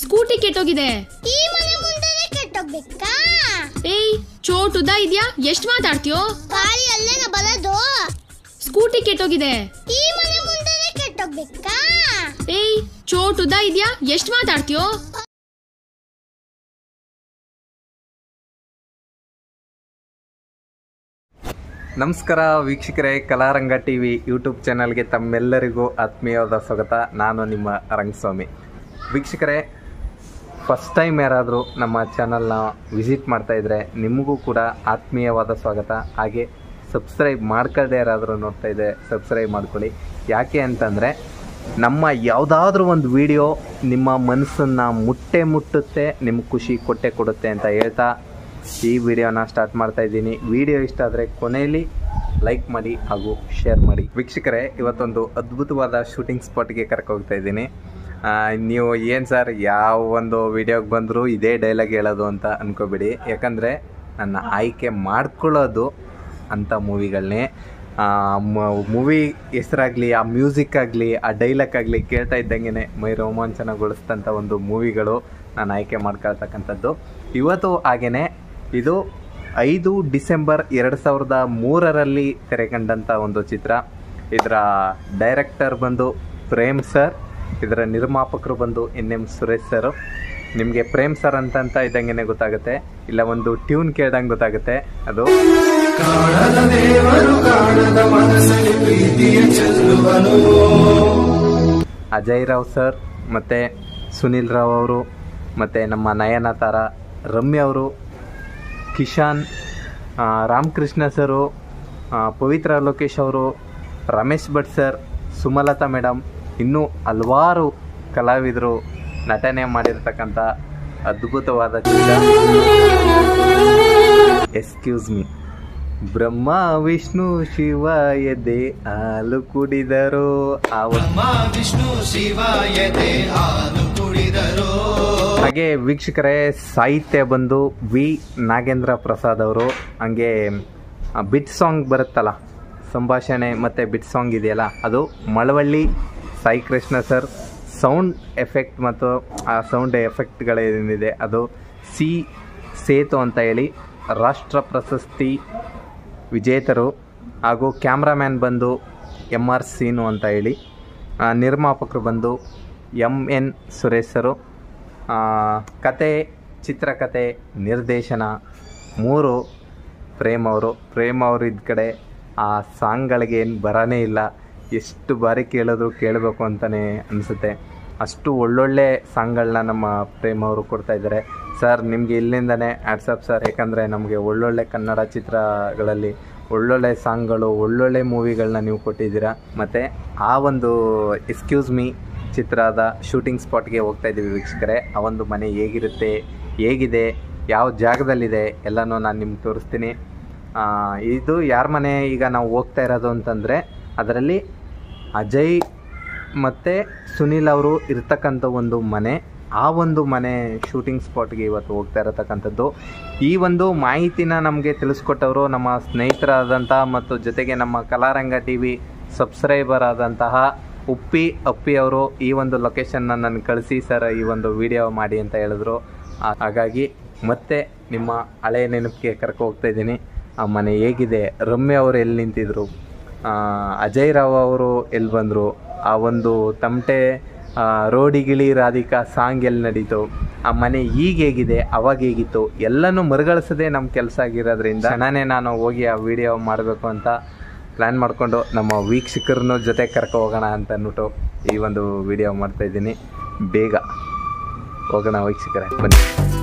Scooty ಕೆಟ್ಟೋಗಿದೆ. ಈ ಮನೆ ಮುಂದೆನೇ ಕೆಟ್ಟೋಗ್ಬೇಕಾ? ಏಯ್ ಚೋಟುದ ಇದ್ಯಾ, ಎಷ್ಟ್ ಮಾತಾಡ್ತೀಯೋ? ಗಾಡಿ ಅಲ್ಲೇನ ಬರೋದು. ಸ್ಕೂಟಿ ಕೆಟ್ಟೋಗಿದೆ. ಈ ಮನೆ ಮುಂದೆನೇ ಕೆಟ್ಟೋಗ್ಬೇಕಾ? ಏಯ್ ಚೋಟುದ ಇದ್ಯಾ, ಎಷ್ಟ್ ಮಾತಾಡ್ತೀಯೋ? ನಮಸ್ಕಾರ ವೀಕ್ಷಕರೇ, ಕಲಾರಂಗ ಟಿವಿ ಯೂಟ್ಯೂಬ್ ಚಾನಲ್ಗೆ ತಮ್ಮೆಲ್ಲರಿಗೂ ಆತ್ಮೀಯವಾದ ಸ್ವಾಗತ. ನಾನು ನಿಮ್ಮ ರಂಗಸ್ವಾಮಿ. ವೀಕ್ಷಕರೇ, ಫಸ್ಟ್ ಟೈಮ್ ಯಾರಾದರೂ ನಮ್ಮ ಚಾನಲ್ನ ವಿಸಿಟ್ ಮಾಡ್ತಾಯಿದ್ರೆ ನಿಮಗೂ ಕೂಡ ಆತ್ಮೀಯವಾದ ಸ್ವಾಗತ. ಹಾಗೆ ಸಬ್ಸ್ಕ್ರೈಬ್ ಮಾಡ್ಕೊಳ್ಳದೆ ಯಾರಾದರೂ ನೋಡ್ತಾ ಇದ್ದರೆ ಸಬ್ಸ್ಕ್ರೈಬ್ ಮಾಡ್ಕೊಳ್ಳಿ. ಯಾಕೆ ಅಂತಂದರೆ ನಮ್ಮ ಯಾವುದಾದ್ರೂ ಒಂದು ವಿಡಿಯೋ ನಿಮ್ಮ ಮನಸ್ಸನ್ನು ಮುಟ್ಟುತ್ತೆ, ನಿಮ್ಗೆ ಖುಷಿ ಕೊಡುತ್ತೆ ಅಂತ ಹೇಳ್ತಾ ಈ ವಿಡಿಯೋನ ಸ್ಟಾರ್ಟ್ ಮಾಡ್ತಾ ಇದ್ದೀನಿ. ವಿಡಿಯೋ ಇಷ್ಟ ಆದರೆ ಕೊನೆಯಲ್ಲಿ ಲೈಕ್ ಮಾಡಿ ಹಾಗೂ ಶೇರ್ ಮಾಡಿ. ವೀಕ್ಷಕರೇ, ಇವತ್ತೊಂದು ಅದ್ಭುತವಾದ ಶೂಟಿಂಗ್ ಸ್ಪಾಟ್ಗೆ ಕರ್ಕೋಗ್ತಾ ಇದ್ದೀನಿ. ನೀವು ಏನು ಸರ್ ಯಾವ ಒಂದು ವಿಡಿಯೋಗೆ ಬಂದರೂ ಇದೇ ಡೈಲಾಗ್ ಹೇಳೋದು ಅಂತ ಅಂದ್ಕೋಬೇಡಿ. ಯಾಕಂದರೆ ನನ್ನ ಆಯ್ಕೆ ಮಾಡ್ಕೊಳ್ಳೋದು ಅಂಥ ಮೂವಿಗಳನ್ನೇ. ಮೂವಿ ಹೆಸರಾಗಲಿ, ಆ ಮ್ಯೂಸಿಕ್ ಆಗಲಿ, ಆ ಡೈಲಾಗ್ ಆಗಲಿ ಕೇಳ್ತಾ ಇದ್ದಂಗೆ ಮೈ ರೋಮಾಂಚನಗೊಳಿಸ್ತಂಥ ಒಂದು ಮೂವಿಗಳು ನಾನು ಆಯ್ಕೆ ಮಾಡ್ಕೊಳ್ತಕ್ಕಂಥದ್ದು. ಇವತ್ತು ಹಾಗೆಯೇ ಇದು 5 ಡಿಸೆಂಬರ್ 2003 ತೆರೆಕಂಡಂಥ ಒಂದು ಚಿತ್ರ. ಇದರ ಡೈರೆಕ್ಟರ್ ಬಂದು ಪ್ರೇಮ್ ಸರ್, ಇದರ ನಿರ್ಮಾಪಕರು ಬಂದು NM ಸುರೇಶ್ ಸರ್. ನಿಮಗೆ ಪ್ರೇಮ್ ಸರ್ ಅಂತ ಇದ್ದಂಗೆ ಗೊತ್ತಾಗುತ್ತೆ, ಇಲ್ಲ ಒಂದು ಟ್ಯೂನ್ ಕೇಳ್ದಂಗೆ ಗೊತ್ತಾಗುತ್ತೆ. ಅದು ಅಜಯ್ ರಾವ್ ಸರ್, ಮತ್ತು ಸುನಿಲ್ ರಾವ್ ಅವರು, ಮತ್ತು ನಮ್ಮ ನಯನತಾರ, ರಮ್ಯ ಅವರು, ಕಿಶಾನ್, ರಾಮಕೃಷ್ಣ ಸರು, ಪವಿತ್ರ ಲೋಕೇಶ್ ಅವರು, ರಮೇಶ್ ಭಟ್ ಸರ್, ಸುಮಲತಾ ಮೇಡಮ್, ಇನ್ನೂ ಹಲವಾರು ಕಲಾವಿದರು ನಟನೆ ಮಾಡಿರ್ತಕ್ಕಂಥ ಅದ್ಭುತವಾದ ಚಿತ್ರ ಎಕ್ಸ್ಕ್ಯೂಸ್ ಮೀ. ಬ್ರಹ್ಮ ವಿಷ್ಣು ಶಿವ ಎದೆ ಹಾಲು ಕುಡಿದರು, ಹಾಗೆ ವೀಕ್ಷಕರೇ ಸಾಹಿತ್ಯ ಬಂದು ವಿ ನಾಗೇಂದ್ರ ಪ್ರಸಾದ್ ಅವರು. ಹಂಗೆ ಬಿಟ್ ಸಾಂಗ್ ಬರುತ್ತಲ್ಲ, ಸಂಭಾಷಣೆ ಮತ್ತು ಬಿಟ್ ಸಾಂಗ್ ಇದೆಯಲ್ಲ, ಅದು Malavalli Sai Krishna sir. Sound effect ಮತ್ತು ಆ ಸೌಂಡ್ ಎಫೆಕ್ಟ್ಗಳೇನಿದೆ ಅದು ಸಿ ಸೇತು ಅಂತ ಹೇಳಿ ರಾಷ್ಟ್ರ ಪ್ರಶಸ್ತಿ ವಿಜೇತರು. ಹಾಗೂ ಕ್ಯಾಮ್ರಾಮ್ಯಾನ್ ಬಂದು MR ಸೀನು ಅಂತ ಹೇಳಿ. ನಿರ್ಮಾಪಕರು ಬಂದು MN ಸುರೇಶ್ ಸರು. ಕತೆ, ಚಿತ್ರಕಥೆ, ನಿರ್ದೇಶನ 3 ಪ್ರೇಮ್ ಅವರು ಇದ್ದ ಕಡೆ ಆ ಸಾಂಗ್ಗಳಿಗೆ ಏನು ಬರನೇ ಇಲ್ಲ. ಎಷ್ಟು ಬಾರಿ ಕೇಳಿದ್ರು ಕೇಳಬೇಕು ಅಂತಲೇ ಅನಿಸುತ್ತೆ. ಅಷ್ಟು ಒಳ್ಳೊಳ್ಳೆ ಸಾಂಗ್ಗಳನ್ನ ನಮ್ಮ ಪ್ರೇಮ್ ಅವರು ಕೊಡ್ತಾಯಿದ್ದಾರೆ. ಸರ್ ನಿಮಗೆ ಇಲ್ಲಿಂದನೇ ಆ್ಯಡ್ಸಪ್ ಸರ್. ಯಾಕಂದರೆ ನಮಗೆ ಒಳ್ಳೊಳ್ಳೆ ಕನ್ನಡ ಚಿತ್ರಗಳಲ್ಲಿ ಒಳ್ಳೊಳ್ಳೆ ಸಾಂಗ್ಗಳು, ಒಳ್ಳೊಳ್ಳೆ ಮೂವಿಗಳನ್ನ ನೀವು ಕೊಟ್ಟಿದ್ದೀರಾ. ಮತ್ತು ಆ ಒಂದು ಎಕ್ಸ್ಕ್ಯೂಸ್ ಮೀ ಚಿತ್ರದ ಶೂಟಿಂಗ್ ಸ್ಪಾಟ್ಗೆ ಹೋಗ್ತಾ ಇದ್ದೀವಿ ವೀಕ್ಷಕರೇ. ಆ ಒಂದು ಮನೆ ಹೇಗಿದೆ, ಯಾವ ಜಾಗದಲ್ಲಿದೆ ಎಲ್ಲನೂ ನಾನು ನಿಮ್ಗೆ ತೋರಿಸ್ತೀನಿ. ಇದು ಯಾರ ಮನೆ ಈಗ ನಾವು ಹೋಗ್ತಾ ಇರೋದು ಅಂತಂದರೆ, ಅದರಲ್ಲಿ ಅಜಯ್ ಮತ್ತು ಸುನಿಲ್ ಅವರು ಇರ್ತಕ್ಕಂಥ ಒಂದು ಮನೆ. ಆ ಒಂದು ಮನೆ ಶೂಟಿಂಗ್ ಸ್ಪಾಟ್ಗೆ ಇವತ್ತು ಹೋಗ್ತಾ ಇರತಕ್ಕಂಥದ್ದು. ಈ ಒಂದು ಮಾಹಿತಿನ ನಮಗೆ ತಿಳಿಸ್ಕೊಟ್ಟವರು ನಮ್ಮ ಸ್ನೇಹಿತರಾದಂಥ ಮತ್ತು ಜೊತೆಗೆ ನಮ್ಮ ಕಲಾರಂಗ TV ಸಬ್ಸ್ಕ್ರೈಬರ್ ಆದಂತಹ ಅಪ್ಪಿ ಅವರು ಈ ಒಂದು ಲೊಕೇಶನ್ನ ನಾನು ಕಳಿಸಿ ಸರ್ ಈ ಒಂದು ವಿಡಿಯೋ ಮಾಡಿ ಅಂತ ಹೇಳಿದ್ರು. ಹಾಗಾಗಿ ಮತ್ತೆ ನಿಮ್ಮ ಹಳೆಯ ನೆನಪಿಗೆ ಕರ್ಕೊ ಹೋಗ್ತಾ ಇದ್ದೀನಿ. ಆ ಮನೆ ಹೇಗಿದೆ, ರಮ್ಯ ಅವರು ಎಲ್ಲಿ ನಿಂತಿದ್ರು, ಅಜಯ್ ರಾವ್ ಅವರು ಎಲ್ಲಿ ಬಂದರು, ಆ ಒಂದು ತಮಟೆ ರೋಡಿಗಿಳಿ ರಾಧಿಕಾ ಸಾಂಗ್ ಎಲ್ಲಿ ನಡೀತು, ಆ ಮನೆ ಈಗ ಹೇಗಿದೆ, ಅವಾಗ ಹೇಗಿತ್ತು, ಎಲ್ಲನೂ ಮರುಗಳಿಸೋದೇ ನಮ್ಮ ಕೆಲಸ ಆಗಿರೋದ್ರಿಂದ ನಾನೇ ನಾನು ಹೋಗಿ ಆ ವಿಡಿಯೋ ಮಾಡಬೇಕು ಅಂತ ಪ್ಲ್ಯಾನ್ ಮಾಡಿಕೊಂಡು ನಮ್ಮ ವೀಕ್ಷಕರನ್ನು ಜೊತೆ ಕರ್ಕೊ ಹೋಗೋಣ ಅಂತ ಅಂದ್ಬಿಟ್ಟು ಈ ಒಂದು ವಿಡಿಯೋ ಮಾಡ್ತಾಯಿದ್ದೀನಿ. ಬೇಗ ಹೋಗೋಣ ವೀಕ್ಷಕರೇ, ಬನ್ನಿ.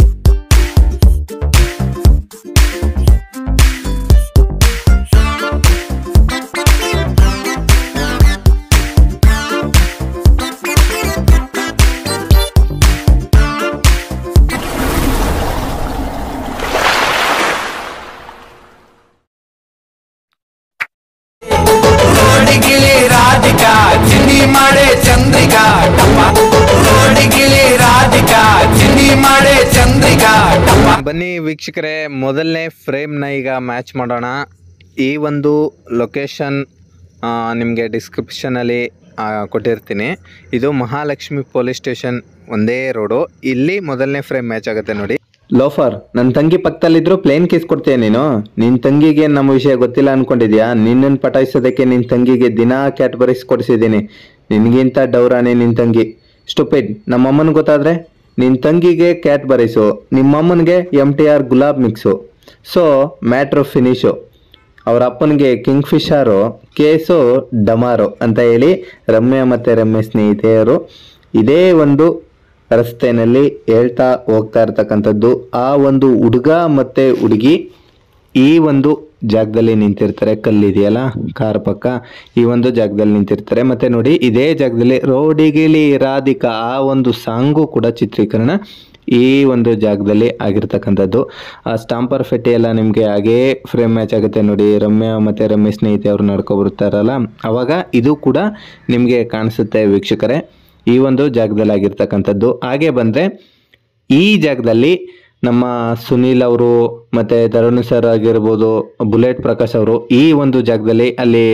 ಬನ್ನಿ ವೀಕ್ಷಕರೇ, ಮೊದಲನೇ ಫ್ರೇಮ್ನ ಈಗ ಮ್ಯಾಚ್ ಮಾಡೋಣ. ಈ ಒಂದು ಲೊಕೇಶನ್ ನಿಮಗೆ ಡಿಸ್ಕ್ರಿಪ್ಷನಲ್ಲಿ ಕೊಟ್ಟಿರ್ತೀನಿ. ಇದು ಮಹಾಲಕ್ಷ್ಮಿ ಪೊಲೀಸ್ ಸ್ಟೇಷನ್ ಒಂದೇ ರೋಡು. ಇಲ್ಲಿ ಮೊದಲನೇ ಫ್ರೇಮ್ ಮ್ಯಾಚ್ ಆಗುತ್ತೆ ನೋಡಿ. ಲೋಫರ್, ನನ್ನ ತಂಗಿ ಪಕ್ಕದಲ್ಲಿದ್ರು ಪ್ಲೇನ್ ಕೇಸ್ ಕೊಡ್ತೀಯ ನೀನು? ನಿನ್ನ ತಂಗಿಗೆ ನಮ್ಮ ವಿಷಯ ಗೊತ್ತಿಲ್ಲ ಅನ್ಕೊಂಡಿದ್ಯಾ? ನಿನ್ನನ್ನು ಪಟಾಯಿಸೋದಕ್ಕೆ ನಿನ್ನ ತಂಗಿಗೆ ದಿನಾ ಕ್ಯಾಟ್ಬರೀಸ್ ಕೊಡಿಸಿದ್ದೀನಿ. ನಿನಗಿಂತ ಡೌರಾಣಿ ನಿನ್ನ ತಂಗಿ. ಸ್ಟುಪಿಡ್. ನಮ್ಮಮ್ಮನ ಗೊತ್ತಾದ್ರೆ ನಿನ್ನ ತಂಗಿಗೆ ಕ್ಯಾಟ್ಬರೀಸು, ನಿಮ್ಮಮ್ಮನಿಗೆ MTR gulab mix. So matter finish. ಅವ್ರ ಅಪ್ಪನಿಗೆ ಕಿಂಗ್ ಫಿಶರು, ಕೇಸು ಡಮಾರು ಅಂತ ಹೇಳಿ ರಮ್ಯಾ ಮತ್ತು ರಮ್ಯ ಸ್ನೇಹಿತೆಯರು ಇದೇ ಒಂದು ರಸ್ತೆಯಲ್ಲಿ ಹೇಳ್ತಾ ಹೋಗ್ತಾ ಇರ್ತಕ್ಕಂಥದ್ದು. ಆ ಒಂದು ಹುಡುಗ ಮತ್ತು ಹುಡುಗಿ ಈ ಒಂದು ಜಾಗದಲ್ಲಿ ನಿಂತಿರ್ತಾರೆ. ಕಲ್ಲಿದೆಯಲ್ಲ ಕಾರ್ ಪಕ್ಕ, ಈ ಒಂದು ಜಾಗದಲ್ಲಿ ನಿಂತಿರ್ತಾರೆ. ಮತ್ತು ನೋಡಿ, ಇದೇ ಜಾಗದಲ್ಲಿ ರೋಡಿಗಿಲಿ ರಾಧಿಕಾ ಆ ಒಂದು ಸಾಂಗು ಕೂಡ ಚಿತ್ರೀಕರಣ ಈ ಒಂದು ಜಾಗದಲ್ಲಿ ಆಗಿರ್ತಕ್ಕಂಥದ್ದು. ಆ ಸ್ಟಾಂಪರ್ ಫೆಟ್ಟಿ ಎಲ್ಲ ನಿಮಗೆ ಹಾಗೇ ಫ್ರೇಮ್ ಮ್ಯಾಚ್ ಆಗುತ್ತೆ ನೋಡಿ. ರಮ್ಯಾ ಮತ್ತು ರಮ್ಯ ಸ್ನೇಹಿತೆ ಅವರು ನಡ್ಕೊಬರ್ತಾರಲ್ಲ, ಅವಾಗ ಇದು ಕೂಡ ನಿಮಗೆ ಕಾಣಿಸುತ್ತೆ ವೀಕ್ಷಕರೇ, ಈ ಒಂದು ಜಾಗದಲ್ಲಿ ಆಗಿರ್ತಕ್ಕಂಥದ್ದು. ಹಾಗೆ ಬಂದರೆ ಈ ಜಾಗದಲ್ಲಿ ನಮ್ಮ ಸುನೀಲ್ ಅವರು ಮತ್ತು ತರುಣ್ ಸರ್ ಆಗಿರ್ಬೋದು, ಬುಲೆಟ್ ಪ್ರಕಾಶ್ ಅವರು ಈ ಒಂದು ಜಾಗದಲ್ಲಿ ಅಲ್ಲಿ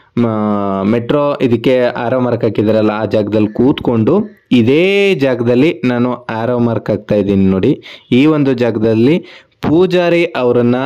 ಮೆಟ್ರೋ ಇದಕ್ಕೆ ಆರೋ ಮಾರ್ಕ್ ಹಾಕಿದಾರಲ್ಲ ಆ ಜಾಗದಲ್ಲಿ ಕೂತ್ಕೊಂಡು ಇದೇ ಜಾಗದಲ್ಲಿ ನಾನು ಆರೋ ಮಾರ್ಕ್ ಹಾಕ್ತಾ ಇದ್ದೀನಿ ನೋಡಿ. ಈ ಒಂದು ಜಾಗದಲ್ಲಿ ಪೂಜಾರಿ ಅವರನ್ನು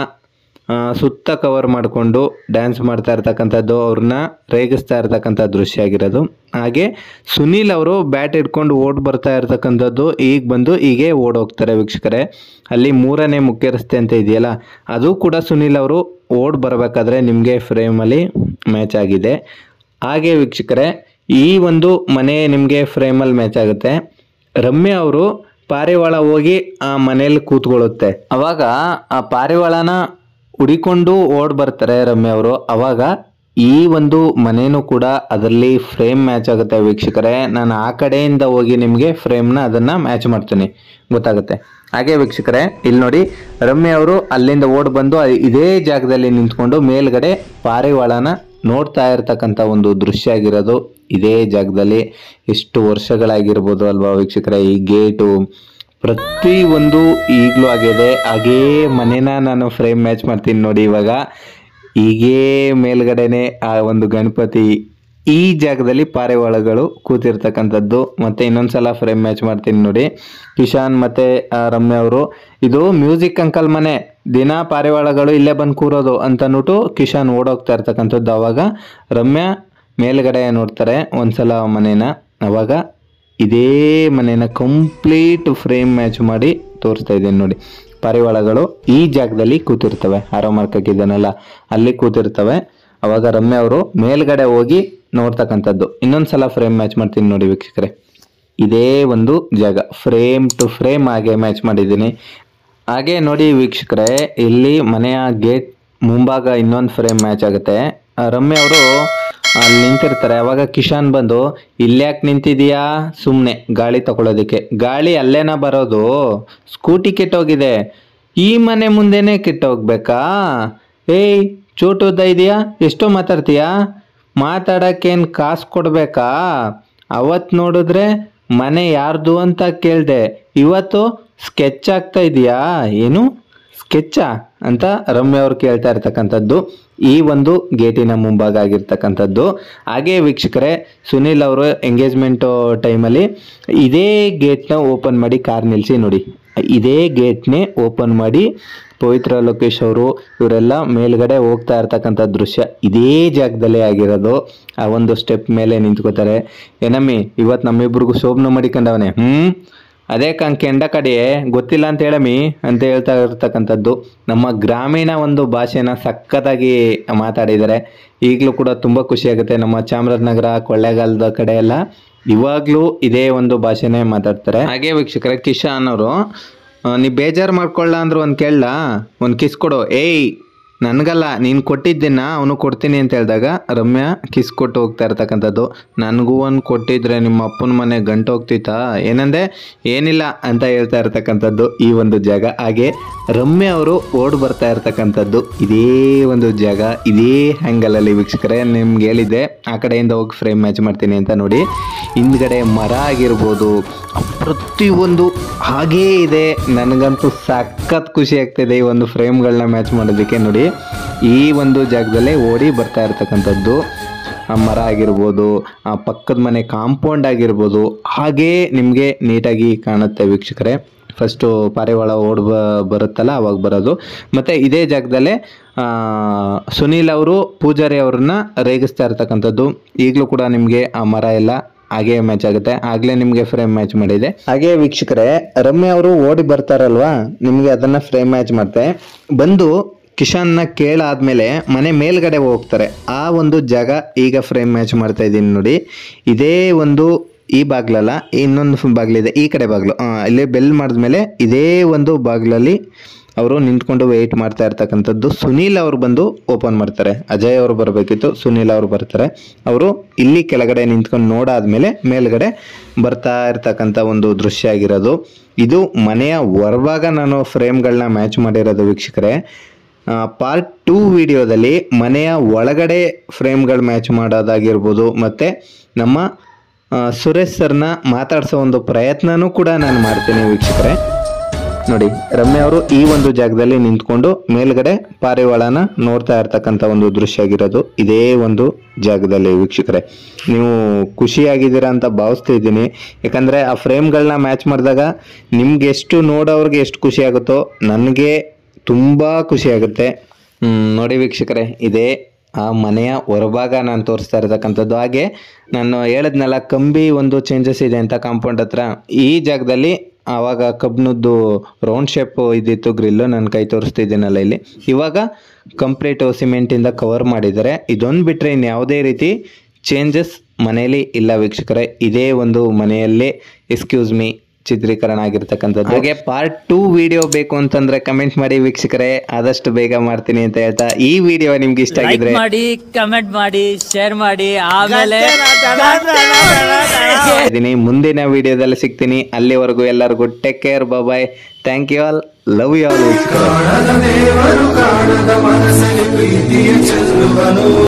ಸುತ್ತ ಕವರ್ ಮಾಡಿಕೊಂಡು ಡ್ಯಾನ್ಸ್ ಮಾಡ್ತಾ ಇರ್ತಕ್ಕಂಥದ್ದು, ಅವ್ರನ್ನ ರೇಗಿಸ್ತಾ ಇರ್ತಕ್ಕಂಥ ದೃಶ್ಯ ಆಗಿರೋದು. ಹಾಗೆ ಸುನೀಲ್ ಅವರು ಬ್ಯಾಟ್ ಇಟ್ಕೊಂಡು ಓಡ್ ಬರ್ತಾ ಇರ್ತಕ್ಕಂಥದ್ದು, ಈಗ ಬಂದು ಹೀಗೆ ಓಡೋಗ್ತಾರೆ ವೀಕ್ಷಕರೇ. ಅಲ್ಲಿ 3ನೇ ಮುಖ್ಯ ರಸ್ತೆ ಅಂತ ಇದೆಯಲ್ಲ, ಅದು ಕೂಡ ಸುನೀಲ್ ಅವರು ಓಡ್ ಬರಬೇಕಾದ್ರೆ ನಿಮಗೆ ಫ್ರೇಮಲ್ಲಿ ಮ್ಯಾಚ್ ಆಗಿದೆ. ಹಾಗೆ ವೀಕ್ಷಕರೇ, ಈ ಒಂದು ಮನೆ ನಿಮಗೆ ಫ್ರೇಮಲ್ಲಿ ಮ್ಯಾಚ್ ಆಗುತ್ತೆ. ರಮ್ಯಾ ಅವರು ಪಾರಿವಾಳ ಹೋಗಿ ಆ ಮನೆಯಲ್ಲಿ ಕೂತ್ಕೊಳ್ಳುತ್ತೆ. ಅವಾಗ ಆ ಪಾರಿವಾಳನ ಹುಡಿಕೊಂಡು ಓಡ್ ಬರ್ತಾರೆ ರಮ್ಯಾ ಅವರು. ಅವಾಗ ಈ ಒಂದು ಮನೇನೂ ಕೂಡ ಅದರಲ್ಲಿ ಫ್ರೇಮ್ ಮ್ಯಾಚ್ ಆಗುತ್ತೆ ವೀಕ್ಷಕರೇ. ನಾನು ಆ ಕಡೆಯಿಂದ ಹೋಗಿ ನಿಮಗೆ ಫ್ರೇಮ್ನ ಅದನ್ನು ಮ್ಯಾಚ್ ಮಾಡ್ತೀನಿ, ಗೊತ್ತಾಗುತ್ತೆ. ಹಾಗೆ ವೀಕ್ಷಕರೇ, ಇಲ್ಲಿ ನೋಡಿ, ರಮ್ಯಾ ಅವರು ಅಲ್ಲಿಂದ ಓಡ್ ಬಂದು ಇದೇ ಜಾಗದಲ್ಲಿ ನಿಂತ್ಕೊಂಡು ಮೇಲ್ಗಡೆ ಪಾರಿವಾಳನ ನೋಡ್ತಾ ಇರ್ತಕ್ಕಂಥ ಒಂದು ದೃಶ್ಯ ಆಗಿರೋದು ಇದೇ ಜಾಗದಲ್ಲಿ. ಎಷ್ಟು ವರ್ಷಗಳಾಗಿರ್ಬೋದು ಅಲ್ವಾ ವೀಕ್ಷಕರೇ. ಈ ಗೇಟು ಪ್ರತಿ ಒಂದು ಈಗಲೂ ಆಗಿದೆ. ಹಾಗೇ ಮನೇನ ನಾನು ಫ್ರೇಮ್ ಮ್ಯಾಚ್ ಮಾಡ್ತೀನಿ ನೋಡಿ. ಇವಾಗ ಹೀಗೇ ಮೇಲ್ಗಡೆನೆ ಆ ಒಂದು ಗಣಪತಿ, ಈ ಜಾಗದಲ್ಲಿ ಪಾರಿವಾಳಗಳು ಕೂತಿರ್ತಕ್ಕಂಥದ್ದು. ಮತ್ತು ಇನ್ನೊಂದ್ಸಲ ಫ್ರೇಮ್ ಮ್ಯಾಚ್ ಮಾಡ್ತೀನಿ ನೋಡಿ. ಕಿಶಾನ್ ಮತ್ತು ರಮ್ಯಾ ಅವರು, ಇದು ಮ್ಯೂಸಿಕ್ ಅಂಕಲ್ ಮನೆ, ದಿನ ಪಾರಿವಾಳಗಳು ಇಲ್ಲೇ ಬಂದು ಕೂರೋದು ಅಂತ ಅಂದ್ಬಿಟ್ಟು ಕಿಶಾನ್ ಓಡೋಗ್ತಾ ಇರ್ತಕ್ಕಂಥದ್ದು. ಅವಾಗ ರಮ್ಯಾ ಮೇಲ್ಗಡೆ ನೋಡ್ತಾರೆ ಒಂದ್ಸಲ ಮನೇನ. ಅವಾಗ ಇದೇ ಮನೇನ ಕಂಪ್ಲೀಟ್ ಫ್ರೇಮ್ ಮ್ಯಾಚ್ ಮಾಡಿ ತೋರಿಸ್ತಾ ಇದ್ದೀನಿ ನೋಡಿ. ಪಾರಿವಾಳಗಳು ಈ ಜಾಗದಲ್ಲಿ ಕೂತಿರ್ತವೆ, ಆರೋ ಮಾರ್ಕ್ ಹಾಕಿದ್ದಾನಲ್ಲ ಅಲ್ಲಿ ಕೂತಿರ್ತವೆ. ಅವಾಗ ರಮ್ಯಾ ಅವರು ಮೇಲ್ಗಡೆ ಹೋಗಿ ನೋಡ್ತಕ್ಕಂಥದ್ದು. ಇನ್ನೊಂದ್ಸಲ ಫ್ರೇಮ್ ಮ್ಯಾಚ್ ಮಾಡ್ತೀನಿ ನೋಡಿ ವೀಕ್ಷಕರೇ. ಇದೇ ಒಂದು ಜಾಗ ಫ್ರೇಮ್ ಟು ಫ್ರೇಮ್ ಹಾಗೆ ಮ್ಯಾಚ್ ಮಾಡಿದ್ದೀನಿ. ಹಾಗೆ ನೋಡಿ ವೀಕ್ಷಕರೇ, ಇಲ್ಲಿ ಮನೆಯ ಗೇಟ್ ಮುಂಭಾಗ ಇನ್ನೊಂದು ಫ್ರೇಮ್ ಮ್ಯಾಚ್ ಆಗುತ್ತೆ. ರಮ್ಯಾ ಅವರು ಅಲ್ಲಿ ನಿಂತಿರ್ತಾರೆ. ಅವಾಗ ಕಿಶಾನ್ ಬಂದು, ಇಲ್ಯಾಕೆ ನಿಂತಿದೀಯಾ? ಸುಮ್ಮನೆ ಗಾಳಿ ತಗೊಳ್ಳೋದಕ್ಕೆ. ಗಾಳಿ ಅಲ್ಲೇನ ಬರೋದು? ಸ್ಕೂಟಿ ಕೆಟ್ಟೋಗಿದೆ, ಈ ಮನೆ ಮುಂದೆನೇ ಕೆಟ್ಟೋಗ್ಬೇಕಾ? ಏಯ್ ಚೋಟುದ್ದ ಇದೆಯಾ? ಎಷ್ಟೋ ಮಾತಾಡ್ತೀಯಾ? ಮಾತಾಡೋಕ್ಕೇನು ಕಾಸು ಕೊಡಬೇಕಾ? ಅವತ್ತು ನೋಡಿದ್ರೆ ಮನೆ ಯಾರ್ದು ಅಂತ ಕೇಳಿದೆ, ಇವತ್ತು ಸ್ಕೆಚ್ ಆಗ್ತಾ ಇದೆಯಾ? ಏನು ಸ್ಕೆಚ್ಚಾ ಅಂತ ರಮ್ಯಾ ಅವ್ರು ಕೇಳ್ತಾ ಇರ್ತಕ್ಕಂಥದ್ದು ಈ ಒಂದು ಗೇಟಿನ ಮುಂಭಾಗ ಆಗಿರ್ತಕ್ಕಂಥದ್ದು. ಹಾಗೆ ವೀಕ್ಷಕರೇ, ಸುನೀಲ್ ಅವರು ಎಂಗೇಜ್ಮೆಂಟು ಟೈಮಲ್ಲಿ ಇದೇ ಗೇಟ್ನ ಓಪನ್ ಮಾಡಿ ಕಾರ್ ನಿಲ್ಲಿಸಿ ನೋಡಿ. ಇದೇ ಗೇಟ್ನೇ ಓಪನ್ ಮಾಡಿ ಪವಿತ್ರ ಲೋಕೇಶ್ ಅವರು ಇವರೆಲ್ಲ ಮೇಲ್ಗಡೆ ಹೋಗ್ತಾ ಇರ್ತಕ್ಕಂಥ ದೃಶ್ಯ ಇದೇ ಜಾಗದಲ್ಲೇ ಆಗಿರೋದು. ಆ ಒಂದು ಸ್ಟೆಪ್ ಮೇಲೆ ನಿಂತ್ಕೋತಾರೆ. ಏನಮ್ಮಿ ಇವತ್ತು ನಮ್ಮಿಬ್ರಿಗೂ ಶೋಭನ ಮಾಡಿಕೊಂಡವನೆ. ಅದೇ ಕೆಂಡ ಕಡೆ ಗೊತ್ತಿಲ್ಲ ಅಂತ ಹೇಳಮ್ಮಿ ಅಂತ ಹೇಳ್ತಾ ಇರ್ತಕ್ಕಂಥದ್ದು. ನಮ್ಮ ಗ್ರಾಮೀಣ ಒಂದು ಭಾಷೆನ ಸಖತ್ತಾಗಿ ಮಾತಾಡಿದ್ದಾರೆ. ಈಗಲೂ ಕೂಡ ತುಂಬ ಖುಷಿಯಾಗುತ್ತೆ. ನಮ್ಮ ಚಾಮರಾಜನಗರ ಕೊಳ್ಳೇಗಾಲದ ಕಡೆ ಎಲ್ಲ ಇವಾಗಲೂ ಇದೇ ಒಂದು ಭಾಷೆನೇ ಮಾತಾಡ್ತಾರೆ. ಹಾಗೆ ವೀಕ್ಷಕರೇ, ಕಿಶಾನ್ ಅವರು, ನೀ ಬೇಜಾರು ಮಾಡ್ಕೊಳ್ಳ ಅಂದ್ರು ಒಂದು ಕೇಳಲ್ಲ, ಒಂದು ಕಿಸ್ ಕೊಡು. ಏಯ್ ನನಗಲ್ಲ, ನೀನು ಕೊಟ್ಟಿದ್ದನ್ನ ಅವನು ಕೊಡ್ತೀನಿ ಅಂತ ಹೇಳಿದಾಗ ರಮ್ಯಾ ಕಿಸ್ ಕೊಟ್ಟು ಹೋಗ್ತಾ ಇರ್ತಕ್ಕಂಥದ್ದು. ನನಗೂ ಒಂದು ಕೊಟ್ಟಿದ್ರೆ ನಿಮ್ಮ ಅಪ್ಪನ ಮನೆ ಗಂಟು ಹೋಗ್ತಿತ್ತಾ? ಏನಂದೆ? ಏನಿಲ್ಲ ಅಂತ ಹೇಳ್ತಾ ಇರ್ತಕ್ಕಂಥದ್ದು ಈ ಒಂದು ಜಾಗ. ಹಾಗೆ ರಮ್ಯಾ ಅವರು ಓಡ್ ಬರ್ತಾ ಇರ್ತಕ್ಕಂಥದ್ದು ಇದೇ ಒಂದು ಜಾಗ, ಇದೇ ಹ್ಯಾಂಗಲಲ್ಲಿ ವೀಕ್ಷಕರೇ. ನಿಮ್ಗೆ ಹೇಳಿದ್ದೆ ಆ ಕಡೆಯಿಂದ ಹೋಗಿ ಫ್ರೇಮ್ ಮ್ಯಾಚ್ ಮಾಡ್ತೀನಿ ಅಂತ. ನೋಡಿ, ಹಿಂದ್ಗಡೆ ಮರ ಆಗಿರ್ಬೋದು, ಪ್ರತಿಯೊಂದು ಹಾಗೇ ಇದೆ. ನನಗಂತೂ ಸಖತ್ ಖುಷಿ ಆಗ್ತಿದೆ ಈ ಒಂದು ಫ್ರೇಮ್ಗಳನ್ನ ಮ್ಯಾಚ್ ಮಾಡೋದಕ್ಕೆ. ನೋಡಿ, ಈ ಒಂದು ಜಾಗದಲ್ಲೇ ಓಡಿ ಬರ್ತಾ ಇರ್ತಕ್ಕಂಥದ್ದು. ಮರ ಆಗಿರ್ಬೋದು, ಪಕ್ಕದ ಮನೆ ಕಾಂಪೌಂಡ್ ಆಗಿರ್ಬೋದು, ಹಾಗೇ ನಿಮಗೆ ನೀಟಾಗಿ ಕಾಣುತ್ತೆ ವೀಕ್ಷಕರೇ. ಫಸ್ಟು ಪಾರಿವಾಳ ಬರುತ್ತಲ್ಲ ಅವಾಗ ಬರೋದು. ಮತ್ತು ಇದೇ ಜಾಗದಲ್ಲೇ ಸುನೀಲ್ ಅವರು ಪೂಜಾರಿ ಅವ್ರನ್ನ ರೇಗಿಸ್ತಾ ಇರ್ತಕ್ಕಂಥದ್ದು. ಈಗಲೂ ಕೂಡ ನಿಮಗೆ ಆ ಮರ ಎಲ್ಲ ಹಾಗೆ ಮ್ಯಾಚ್ ಆಗುತ್ತೆ. ಆಗಲೇ ನಿಮಗೆ ಫ್ರೇಮ್ ಮ್ಯಾಚ್ ಮಾಡಿದೆ. ಹಾಗೆ ವೀಕ್ಷಕರೇ, ರಮ್ಯಾ ಅವರು ಓಡಿ ಬರ್ತಾರಲ್ವಾ, ನಿಮಗೆ ಅದನ್ನ ಫ್ರೇಮ್ ಮ್ಯಾಚ್ ಮಾಡ್ತೆ. ಬಂದು ಕಿಶನ್ನ ಕೇಳಾದ್ಮೇಲೆ ಮನೆ ಮೇಲ್ಗಡೆ ಹೋಗ್ತಾರೆ. ಆ ಒಂದು ಜಾಗ ಈಗ ಫ್ರೇಮ್ ಮ್ಯಾಚ್ ಮಾಡ್ತಾ ಇದ್ದೀನಿ ನೋಡಿ. ಇದೇ ಒಂದು ಈ ಬಾಗ್ಲಲ್ಲ, ಇನ್ನೊಂದು ಬಾಗ್ಲಿದೆ, ಈ ಕಡೆ ಬಾಗ್ಲು. ಇಲ್ಲಿ ಬೆಲ್ ಮಾಡಿದ್ಮೇಲೆ ಇದೇ ಒಂದು ಬಾಗ್ಲಲ್ಲಿ ಅವರು ನಿಂತ್ಕೊಂಡು ವೆಯ್ಟ್ ಮಾಡ್ತಾ ಇರ್ತಕ್ಕಂಥದ್ದು. ಸುನೀಲ್ ಅವರು ಬಂದು ಓಪನ್ ಮಾಡ್ತಾರೆ. ಅಜಯ್ ಅವರು ಬರಬೇಕಿತ್ತು, ಸುನೀಲ್ ಅವರು ಬರ್ತಾರೆ. ಅವರು ಇಲ್ಲಿ ಕೆಳಗಡೆ ನಿಂತ್ಕೊಂಡು ನೋಡಾದ್ಮೇಲೆ ಮೇಲ್ಗಡೆ ಬರ್ತಾ ಇರ್ತಕ್ಕಂಥ ಒಂದು ದೃಶ್ಯ ಆಗಿರೋದು ಇದು. ಮನೆಯ ಹೊರಭಾಗ ನಾನು ಫ್ರೇಮ್ಗಳನ್ನ ಮ್ಯಾಚ್ ಮಾಡಿರೋದು ವೀಕ್ಷಕರೇ. ಪಾರ್ಟ್ 2 ವಿಡಿಯೋದಲ್ಲಿ ಮನೆಯ ಒಳಗಡೆ ಫ್ರೇಮ್ಗಳು ಮ್ಯಾಚ್ ಮಾಡೋದಾಗಿರ್ಬೋದು, ಮತ್ತು ನಮ್ಮ ಸುರೇಶ್ ಸರ್ನ ಮಾತಾಡ್ಸೋ ಒಂದು ಪ್ರಯತ್ನನೂ ಕೂಡ ನಾನು ಮಾಡ್ತೀನಿ ವೀಕ್ಷಕರೇ. ನೋಡಿ, ರಮ್ಯಾ ಅವರು ಈ ಒಂದು ಜಾಗದಲ್ಲಿ ನಿಂತ್ಕೊಂಡು ಮೇಲ್ಗಡೆ ಪಾರಿವಾಳನ ನೋಡ್ತಾ ಇರ್ತಕ್ಕಂಥ ಒಂದು ದೃಶ್ಯ ಆಗಿರೋದು ಇದೇ ಒಂದು ಜಾಗದಲ್ಲಿ ವೀಕ್ಷಕರೇ. ನೀವು ಖುಷಿಯಾಗಿದ್ದೀರಾ ಅಂತ ಭಾವಿಸ್ತಾ ಇದ್ದೀನಿ. ಯಾಕಂದರೆ ಆ ಫ್ರೇಮ್ಗಳನ್ನ ಮ್ಯಾಚ್ ಮಾಡಿದಾಗ ನಿಮ್ಗೆ ಎಷ್ಟು ನೋಡೋವ್ರಿಗೆ ಎಷ್ಟು ಖುಷಿ ಆಗುತ್ತೋ ನನಗೆ ತುಂಬ ಖುಷಿ ಆಗುತ್ತೆ. ನೋಡಿ ವೀಕ್ಷಕರೇ, ಇದೇ ಆ ಮನೆಯ ಹೊರಭಾಗ ನಾನು ತೋರಿಸ್ತಾ ಇರ್ತಕ್ಕಂಥದ್ದು. ಹಾಗೆ ನಾನು ಹೇಳಿದ್ನಲ್ಲ, ಕಂಬಿ ಒಂದು ಚೇಂಜಸ್ ಇದೆ ಅಂತ ಕಾಂಪೌಂಡ್ ಹತ್ರ. ಈ ಜಾಗದಲ್ಲಿ ಆವಾಗ ಕಬ್ಬಿಣದ್ದು ರೌಂಡ್ ಶೇಪ್ ಇದ್ದಿತ್ತು ಗ್ರಿಲ್ಲು, ನಾನು ಕೈ ತೋರಿಸ್ತಿದ್ದೀನಲ್ಲ ಇಲ್ಲಿ. ಇವಾಗ ಕಂಪ್ಲೀಟ್ ಸಿಮೆಂಟಿಂದ ಕವರ್ ಮಾಡಿದ್ದಾರೆ. ಇದೊಂದು ಬಿಟ್ಟರೆ ಇನ್ಯಾವುದೇ ರೀತಿ ಚೇಂಜಸ್ ಮನೆಯಲ್ಲಿ ಇಲ್ಲ ವೀಕ್ಷಕರೇ. ಇದೇ ಒಂದು ಮನೆಯಲ್ಲಿ ಎಕ್ಸ್ಕ್ಯೂಸ್ ಮೀ ಚಿತ್ರೀಕರಣ ಆಗಿರ್ತಕ್ಕಂಥದ್ದು. ಹಾಗೆ ಪಾರ್ಟ್ 2 ವಿಡಿಯೋ ಬೇಕು ಅಂತಂದ್ರೆ ಕಮೆಂಟ್ ಮಾಡಿ ವೀಕ್ಷಕರೇ, ಆದಷ್ಟು ಬೇಗ ಮಾಡ್ತೀನಿ ಅಂತ ಹೇಳ್ತಾ, ಈ ವಿಡಿಯೋ ನಿಮ್ಗೆ ಇಷ್ಟ ಆಗಿದ್ರೆ ಮಾಡಿ, ಕಮೆಂಟ್ ಮಾಡಿ, ಶೇರ್ ಮಾಡಿ. ಆಮೇಲೆ ಮುಂದಿನ ವಿಡಿಯೋದಲ್ಲಿ ಸಿಗ್ತೀನಿ. ಅಲ್ಲಿವರೆಗೂ ಎಲ್ಲರಿಗೂ take care, bye. Thank you all, love you all ವೀಕ್ಷಕರೇ.